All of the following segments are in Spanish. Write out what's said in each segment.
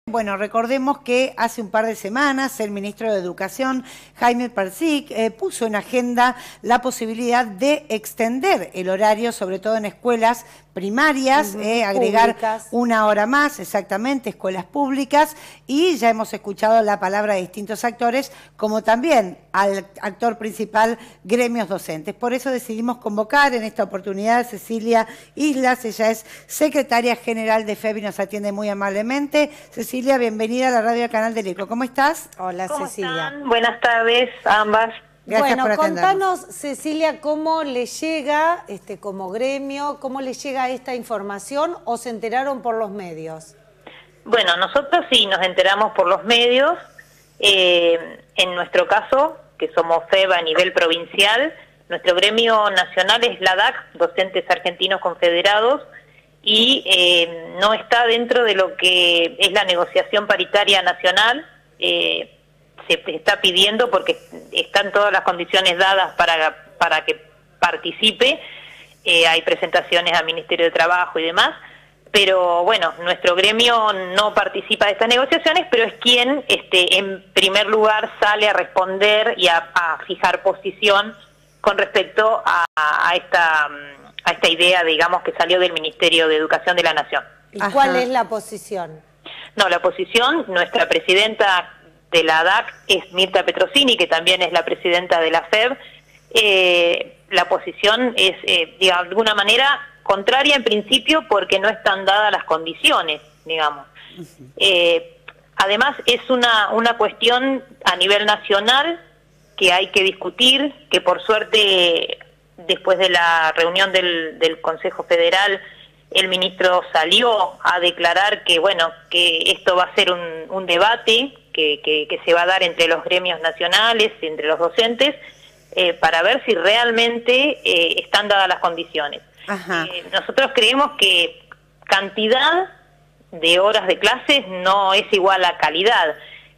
Bueno, recordemos que hace un par de semanas el ministro de Educación, Jaime Persic, puso en agenda la posibilidad de extender el horario, sobre todo en escuelas primarias, agregar públicas. una hora más, exactamente, escuelas públicas, y ya hemos escuchado la palabra de distintos actores, como también al actor principal, gremios docentes. Por eso decidimos convocar en esta oportunidad a Cecilia Islas. Ella es secretaria general de FEB y nos atiende muy amablemente. Cecilia, bienvenida a la radio del Canal del Eco. ¿Cómo estás? Hola, ¿Cómo Cecilia. están? Buenas tardes a ambas. Gracias Bueno, por atendernos. contanos, Cecilia, cómo le llega, como gremio, cómo le llega esta información o se enteraron por los medios. Bueno, nosotros sí nos enteramos por los medios. En nuestro caso, que somos FEB a nivel provincial, nuestro gremio nacional es la DAC, Docentes Argentinos Confederados, y no está dentro de lo que es la negociación paritaria nacional. Se está pidiendo porque están todas las condiciones dadas para que participe. Hay presentaciones al Ministerio de Trabajo y demás, pero bueno, nuestro gremio no participa de estas negociaciones, pero es quien en primer lugar sale a responder y a fijar posición con respecto a esta idea, digamos, que salió del Ministerio de Educación de la Nación. ¿Y cuál es la posición? No, la posición, nuestra presidenta de la DAC es Mirta Petrosini, que también es la presidenta de la FEB. La posición es, de alguna manera, contraria en principio porque no están dadas las condiciones, digamos. Además, es una cuestión a nivel nacional que hay que discutir, que por suerte, después de la reunión del Consejo Federal, el ministro salió a declarar que, bueno, que esto va a ser un debate que se va a dar entre los gremios nacionales, entre los docentes, para ver si realmente están dadas las condiciones. Nosotros creemos que cantidad de horas de clases no es igual a calidad.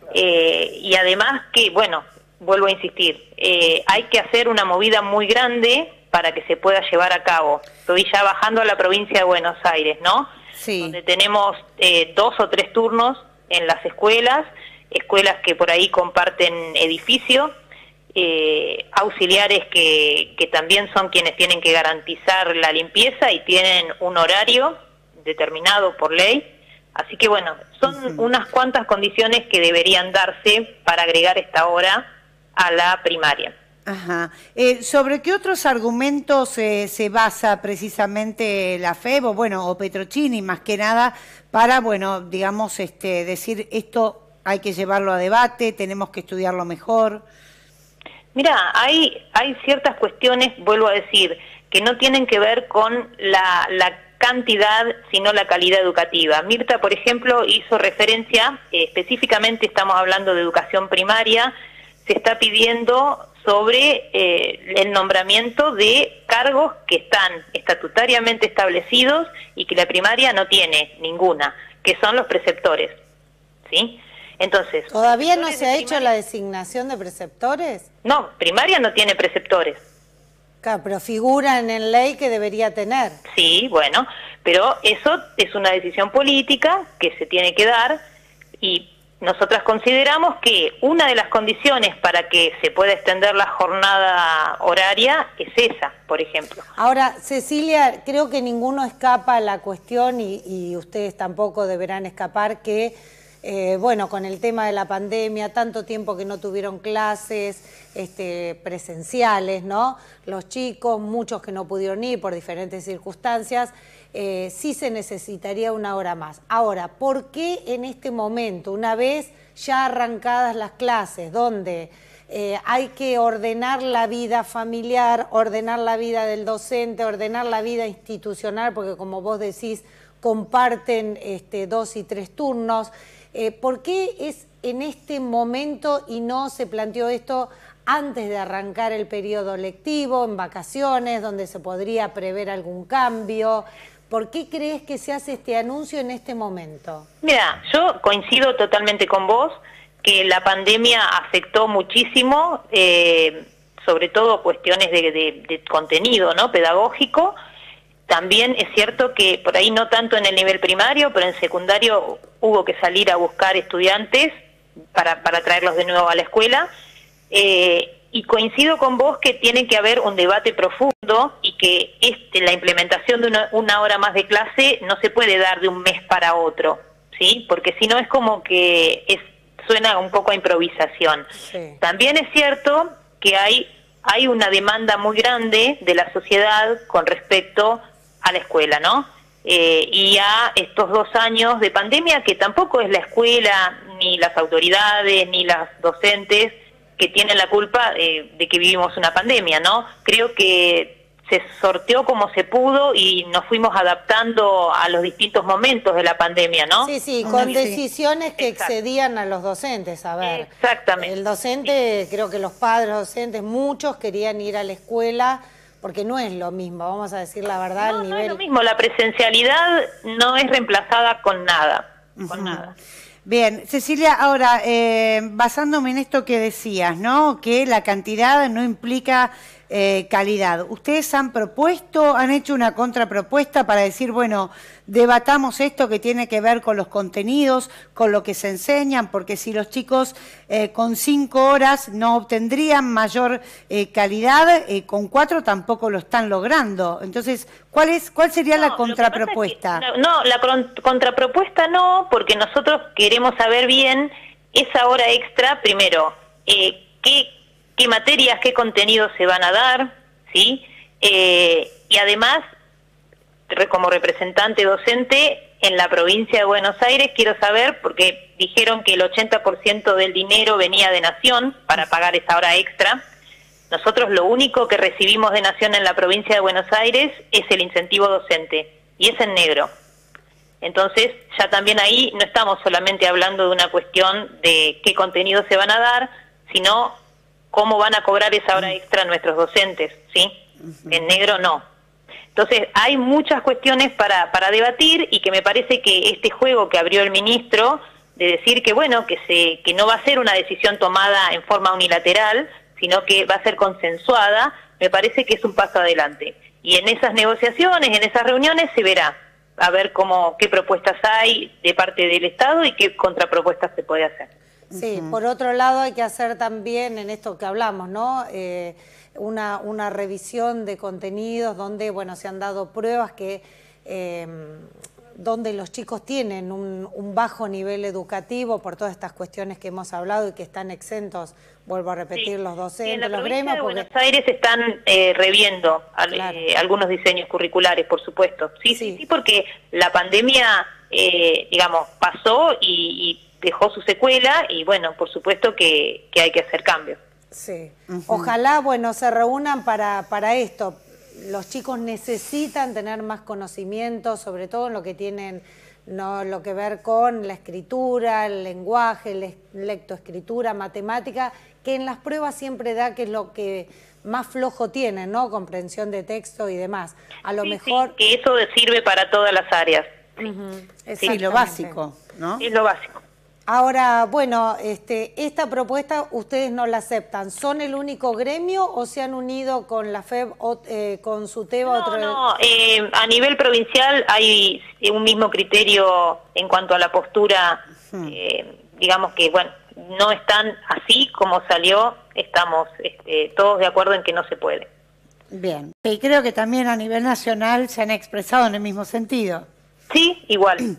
Y además que, bueno, vuelvo a insistir, hay que hacer una movida muy grande para que se pueda llevar a cabo. Estoy ya bajando a la provincia de Buenos Aires, ¿no? Sí. Donde tenemos 2 o 3 turnos en las escuelas que por ahí comparten edificio, auxiliares que también son quienes tienen que garantizar la limpieza y tienen un horario determinado por ley. Así que bueno, son unas cuantas condiciones que deberían darse para agregar esta hora a la primaria. Ajá. ¿Sobre qué otros argumentos se basa precisamente la FEB o Petrosini, más que nada, para, bueno, digamos, decir esto hay que llevarlo a debate, tenemos que estudiarlo mejor? Mira, hay ciertas cuestiones, vuelvo a decir, que no tienen que ver con la cantidad, sino la calidad educativa. Mirta, por ejemplo, hizo referencia, específicamente estamos hablando de educación primaria, se está pidiendo sobre el nombramiento de cargos que están estatutariamente establecidos y que la primaria no tiene ninguna, que son los preceptores, ¿sí? Entonces, ¿todavía no se ha hecho la designación de preceptores? No, primaria no tiene preceptores. Claro, pero figura en ley que debería tener. Sí, bueno, pero eso es una decisión política que se tiene que dar y nosotras consideramos que una de las condiciones para que se pueda extender la jornada horaria es esa, por ejemplo. Ahora, Cecilia, creo que ninguno escapa a la cuestión y ustedes tampoco deberán escapar que, con el tema de la pandemia, tanto tiempo que no tuvieron clases presenciales, ¿no? Los chicos, muchos que no pudieron ir por diferentes circunstancias, sí se necesitaría una hora más. Ahora, ¿por qué en este momento, una vez ya arrancadas las clases, donde hay que ordenar la vida familiar, ordenar la vida del docente, ordenar la vida institucional, porque como vos decís, comparten 2 y 3 turnos, ¿por qué es en este momento y no se planteó esto antes de arrancar el periodo lectivo, en vacaciones, donde se podría prever algún cambio? ¿Por qué crees que se hace este anuncio en este momento? Mira, yo coincido totalmente con vos que la pandemia afectó muchísimo, sobre todo cuestiones de contenido, ¿no? Pedagógico, también es cierto que por ahí no tanto en el nivel primario, pero en secundario hubo que salir a buscar estudiantes para traerlos de nuevo a la escuela. Y coincido con vos que tiene que haber un debate profundo y que la implementación de una hora más de clase no se puede dar de un mes para otro, ¿sí? Porque si no es como que suena un poco a improvisación. Sí. También es cierto que hay una demanda muy grande de la sociedad con respecto a la escuela, ¿no? Y a estos 2 años de pandemia, que tampoco es la escuela, ni las autoridades, ni las docentes que tienen la culpa de que vivimos una pandemia, ¿no? Creo que se sorteó como se pudo y nos fuimos adaptando a los distintos momentos de la pandemia, ¿no? Sí, sí, con decisiones que excedían a los docentes, a ver. Exactamente. El docente, creo que los padres docentes, muchos querían ir a la escuela, porque no es lo mismo, vamos a decir la verdad, no, el nivel... No es lo mismo, la presencialidad no es reemplazada con nada, con nada. Bien, Cecilia, ahora, basándome en esto que decías, ¿no? Que la cantidad no implica calidad. ¿Ustedes han hecho una contrapropuesta para decir, bueno, debatamos esto que tiene que ver con los contenidos, con lo que se enseñan? Porque si los chicos con 5 horas no obtendrían mayor calidad, con 4 tampoco lo están logrando. Entonces, ¿cuál sería la contrapropuesta? La contrapropuesta no, porque nosotros queremos saber bien esa hora extra, primero, qué materias, qué contenidos se van a dar, ¿sí? Y además, como representante docente en la provincia de Buenos Aires, quiero saber, porque dijeron que el 80% del dinero venía de Nación para pagar esa hora extra. Nosotros lo único que recibimos de Nación en la provincia de Buenos Aires es el incentivo docente, y es en negro. Entonces, ya también ahí no estamos solamente hablando de una cuestión de qué contenidos se van a dar, sino cómo van a cobrar esa hora extra nuestros docentes, ¿sí? En negro no. Entonces, hay muchas cuestiones para debatir y que me parece que este juego que abrió el ministro, de decir que, bueno, que no va a ser una decisión tomada en forma unilateral, sino que va a ser consensuada, me parece que es un paso adelante. Y en esas negociaciones, en esas reuniones, se verá a ver qué propuestas hay de parte del Estado y qué contrapropuestas se puede hacer. Sí, por otro lado hay que hacer también, en esto que hablamos, ¿no? Una revisión de contenidos donde, bueno, se han dado pruebas que donde los chicos tienen un bajo nivel educativo por todas estas cuestiones que hemos hablado y que están exentos, vuelvo a repetir, los docentes, los gremios. En Buenos Aires están reviendo algunos diseños curriculares, por supuesto. Sí, porque la pandemia, digamos, pasó y dejó su secuela y, bueno, por supuesto que hay que hacer cambios. Sí. Ojalá, bueno, se reúnan para esto. Los chicos necesitan tener más conocimiento, sobre todo en lo que tienen lo que ver con la escritura, el lenguaje, lectoescritura, matemática, que en las pruebas siempre da que es lo que más flojo tienen, ¿no? Comprensión de texto y demás. A lo mejor... Sí, que eso sirve para todas las áreas. Sí, lo básico, ¿no? Es lo básico. Ahora, bueno, esta propuesta ustedes no la aceptan. ¿Son el único gremio o se han unido con la FEB o con SUTEBA? No, a nivel provincial hay un mismo criterio en cuanto a la postura, digamos que, bueno, no están así como salió, estamos todos de acuerdo en que no se puede. Bien, y creo que también a nivel nacional se han expresado en el mismo sentido. Sí, igual.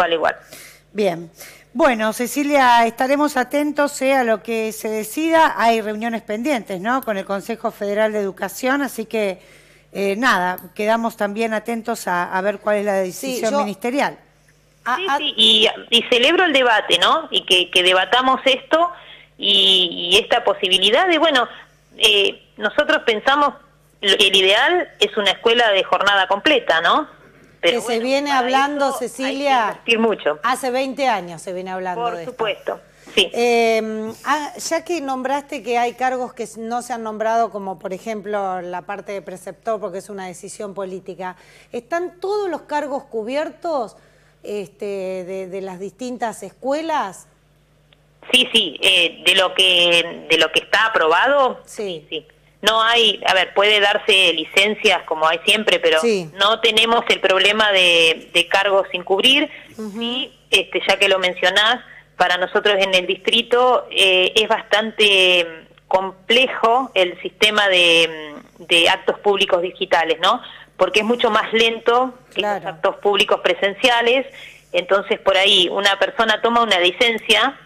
Bien. Bueno, Cecilia, estaremos atentos a lo que se decida. Hay reuniones pendientes, ¿no?, con el Consejo Federal de Educación, así que, nada, quedamos también atentos a ver cuál es la decisión ministerial. Sí, y celebro el debate, ¿no?, y que debatamos esto y esta posibilidad de, bueno, nosotros pensamos, el ideal es una escuela de jornada completa, ¿no?, pero que se viene hablando, Cecilia, hay que invertir mucho. Hace 20 años se viene hablando de esto. Por supuesto, sí. Ya que nombraste que hay cargos que no se han nombrado, como por ejemplo la parte de preceptor, porque es una decisión política, ¿están todos los cargos cubiertos de las distintas escuelas? Sí, de lo que está aprobado, sí. no hay, a ver, puede darse licencias como hay siempre, pero sí, no tenemos el problema de cargos sin cubrir. Sí, ya que lo mencionás, para nosotros en el distrito es bastante complejo el sistema de actos públicos digitales, ¿no? Porque es mucho más lento que los actos públicos presenciales. Entonces, por ahí, una persona toma una licencia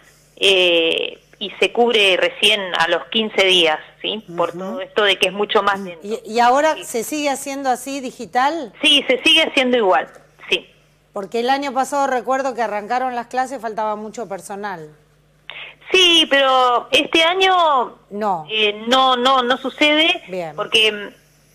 y se cubre recién a los 15 días, ¿sí? Por todo esto de que es mucho más lento. ¿Y ahora se sigue haciendo así, digital? Sí, se sigue haciendo igual, sí. Porque el año pasado recuerdo que arrancaron las clases, faltaba mucho personal. Sí, pero este año no sucede. Bien. Porque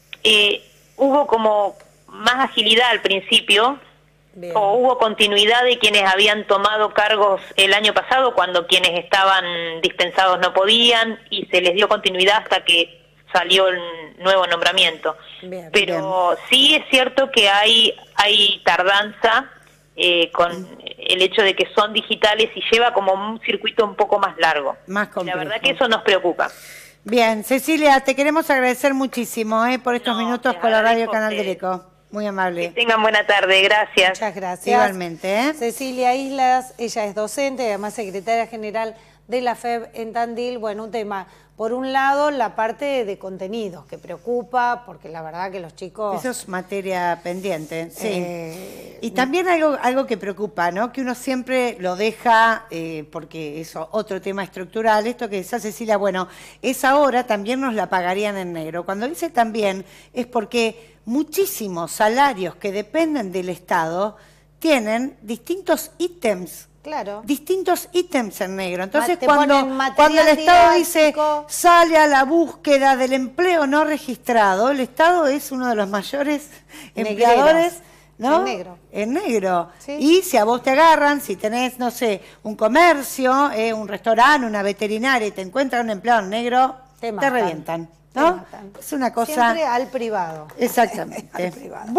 hubo como más agilidad al principio. Bien. O hubo continuidad de quienes habían tomado cargos el año pasado, cuando quienes estaban dispensados no podían, y se les dio continuidad hasta que salió el nuevo nombramiento. Bien, pero bien. Sí es cierto que hay tardanza con el hecho de que son digitales y lleva como un circuito un poco más largo. Más complejo. La verdad que eso nos preocupa. Bien, Cecilia, te queremos agradecer muchísimo por estos minutos con la Radio Canal del Eco. Muy amable. Que tengan buena tarde, gracias. Muchas gracias. Igualmente. Cecilia Islas, ella es docente y además secretaria general de la FEB en Tandil. Bueno, un tema, por un lado, la parte de contenidos, que preocupa, porque la verdad que los chicos... Eso es materia pendiente, sí. Y también algo que preocupa, ¿no? Que uno siempre lo deja, porque es otro tema estructural, esto que decía Cecilia, bueno, esa hora también nos la pagarían en negro. Cuando dice también es porque muchísimos salarios que dependen del Estado tienen distintos ítems. Claro. Distintos ítems en negro. Entonces, cuando el Estado dice sale a la búsqueda del empleo no registrado, el Estado es uno de los mayores empleadores, ¿no? En negro. En negro. ¿Sí? Y si a vos te agarran, si tenés, no sé, un comercio, un restaurante, una veterinaria, y te encuentran un empleado en negro, te revientan, ¿no? Es una cosa... Siempre al privado. Exactamente. Al privado.